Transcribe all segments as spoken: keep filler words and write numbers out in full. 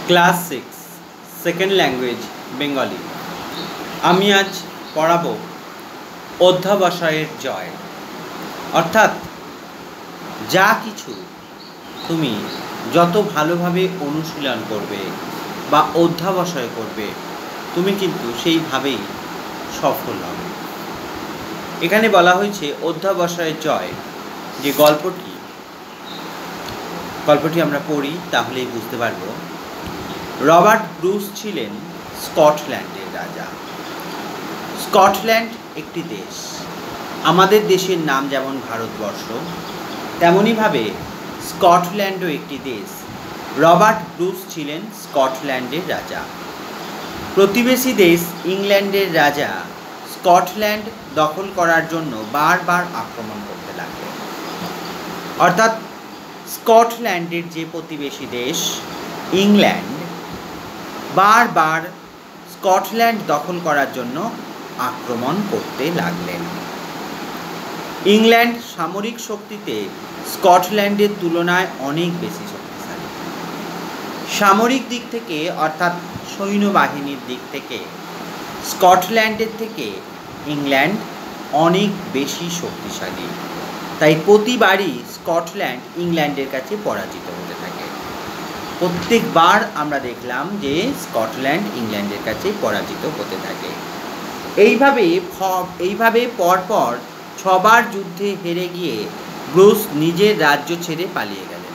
Class six second language Bengali. আমি আজ পড়াবো অধ্যাবসায়ের জয়। অর্থাৎ যা কিছু তুমি যত ভালোভাবে অনুশীলন করবে বা অধ্যাবসায় করবে, তুমি কিন্তু সেইভাবেই সফল হবে। এখানে বলা হয়েছে অধ্যাবসায়ের জয়। যে গল্পটি গল্পটি আমরা পড়ি তাহলেই বুঝতে পারব। রবার্ট ব্রুস ছিলেন স্কটল্যান্ডের রাজা। স্কটল্যান্ড একটি দেশ। আমাদের দেশের নাম যেমন ভারতবর্ষ, তেমনইভাবে স্কটল্যান্ডও একটি দেশ। রবার্ট ব্রুস ছিলেন স্কটল্যান্ডের রাজা। প্রতিবেশী দেশ ইংল্যান্ডের রাজা স্কটল্যান্ড দখল করার জন্য বারবার আক্রমণ করতে লাগলেন। অর্থাৎ স্কটল্যান্ডের যে প্রতিবেশী দেশ ইংল্যান্ড বারবার স্কটল্যান্ড দখল করার জন্য আক্রমণ করতে লাগলেন। ইংল্যান্ড সামরিক শক্তিতে স্কটল্যান্ডের তুলনায় অনেক বেশি শক্তিশালী। সামরিক দিক থেকে অর্থাৎ সৈন্যবাহিনীর দিক থেকে স্কটল্যান্ডের থেকে ইংল্যান্ড অনেক বেশি শক্তিশালী। তাই প্রতিবারই স্কটল্যান্ড ইংল্যান্ডের কাছে পরাজিত হতে থাকে। প্রত্যেকবার আমরা দেখলাম যে স্কটল্যান্ড ইংল্যান্ডের কাছে পরাজিত হতে থাকে। এইভাবে এইভাবে পরপর ছবার যুদ্ধে হেরে গিয়ে ব্রুস নিজের রাজ্য ছেড়ে পালিয়ে গেলেন।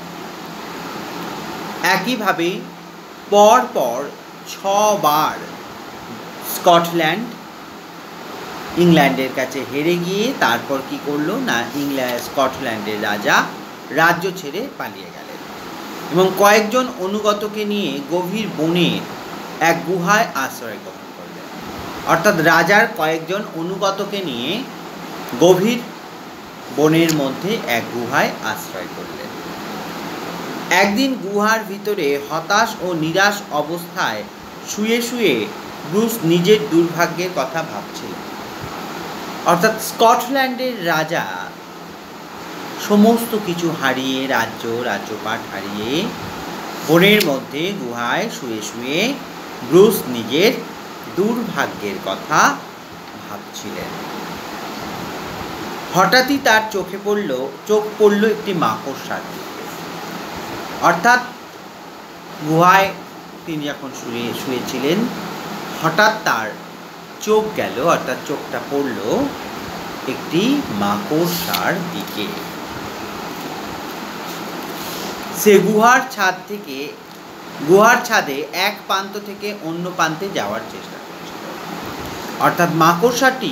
একইভাবে পরপর ছবার স্কটল্যান্ড ইংল্যান্ডের কাছে হেরে গিয়ে তারপর কি করলো না, ইংল্যান্ড স্কটল্যান্ডের রাজা রাজ্য ছেড়ে পালিয়ে গেলেন এবং কয়েকজন অনুগতকে নিয়ে গভীর বনে এক গুহায় আশ্রয় গ্রহণ করলেন। অর্থাৎ রাজার কয়েকজন অনুগতকে নিয়ে গভীর বনের মধ্যে এক গুহায় আশ্রয় করলেন। একদিন গুহার ভিতরে হতাশ ও নিরাশ অবস্থায় শুয়ে শুয়ে ব্রুস নিজের দুর্ভাগ্যের কথা ভাবছিলেন। অর্থাৎ স্কটল্যান্ডের রাজা সমস্ত কিছু হারিয়ে, রাজ্য রাজ্যপাট হারিয়ে বনের মধ্যে গুহায় শুয়ে শুয়ে ব্রুস নিজের দুর্ভাগ্যের কথা ভাবছিলেন। হঠাৎই তার চোখে পড়ল চোখ পড়ল একটি মাকড়সার দিকে। অর্থাৎ গুহায় তিনি যখন শুয়ে শুয়েছিলেন হঠাৎ তার চোখ গেল, অর্থাৎ চোখটা পড়ল একটি মাকড়সার দিকে। সে গুহার ছাদ থেকে গুহার ছাদে এক প্রান্ত থেকে অন্য প্রান্তে যাওয়ার চেষ্টা করছিল। অর্থাৎ মাকড়সাটি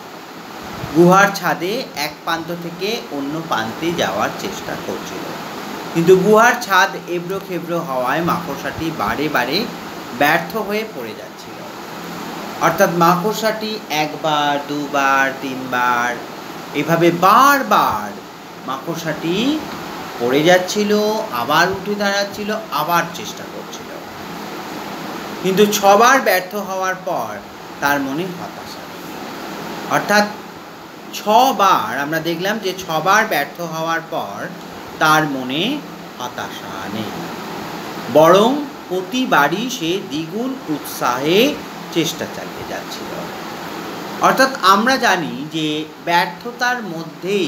গুহার ছাদে এক প্রান্ত থেকে অন্য প্রান্তে যাওয়ার চেষ্টা করছিল, কিন্তু গুহার ছাদ এবড়ো খেবড়ো হওয়ায় মাকড়সাটি বারে বারে ব্যর্থ হয়ে পড়ে যাচ্ছিল। অর্থাৎ মাকড়সাটি একবার, দুবার, তিনবার এভাবে বারবার মাকড়সাটি পড়ে যাচ্ছিল, আবার উঠে দাঁড়াচ্ছিল, আবার চেষ্টা করছিল, কিন্তু ছবার ব্যর্থ হওয়ার পর তার মনে হতাশা। অর্থাৎ ছবার আমরা দেখলাম যে ছবার ব্যর্থ হওয়ার পর তার মনে হতাশা নেই, বরং প্রতিবারই সে দ্বিগুণ উৎসাহে চেষ্টা চালিয়ে যাচ্ছিল। অর্থাৎ আমরা জানি যে ব্যর্থতার মধ্যেই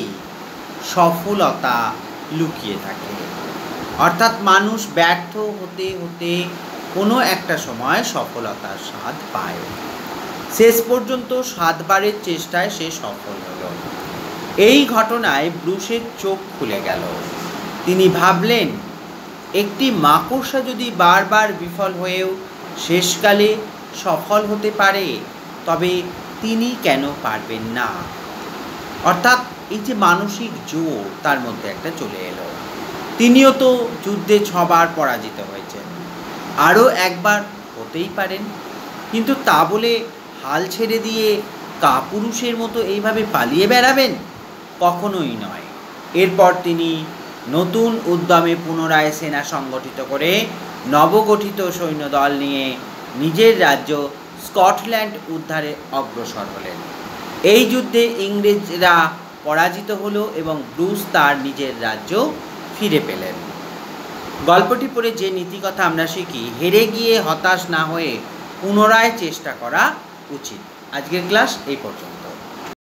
সফলতা লুকিয়ে থাকে। অর্থাৎ মানুষ ব্যর্থ হতে হতে কোনো একটা সময় সফলতার স্বাদ পায়। শেষ পর্যন্ত সাতবারের চেষ্টায় সে সফল হলো। এই ঘটনায় ব্রুসের চোখ খুলে গেল। তিনি ভাবলেন, একটি মাকড়সা যদি বারবার বিফল হয়েও শেষকালে সফল হতে পারে, তবে তিনি কেন পারবেন না? অর্থাৎ এই যে মানসিক জোর তার মধ্যে একটা চলে এলো। তিনিও তো যুদ্ধে ছবার পরাজিত হয়েছেন, আরও একবার হতেই পারেন, কিন্তু তা বলে হাল ছেড়ে দিয়ে কাপুরুষের মতো এইভাবে পালিয়ে বেড়াবেন? কখনোই নয়। এরপর তিনি নতুন উদ্যমে পুনরায় সেনা সংগঠিত করে নবগঠিত সৈন্যদল নিয়ে নিজের রাজ্য স্কটল্যান্ড উদ্ধারে অগ্রসর হলেন। এই যুদ্ধে ইংরেজরা পরাজিত হলো এবং ব্রুস তার নিজের রাজ্য ফিরে পেলেন। গল্পটি পড়ে যে নীতিকথা আমরা শিখি, হেরে গিয়ে হতাশ না হয়ে পুনরায় চেষ্টা করা উচিত। আজকের ক্লাস এই পর্যন্ত।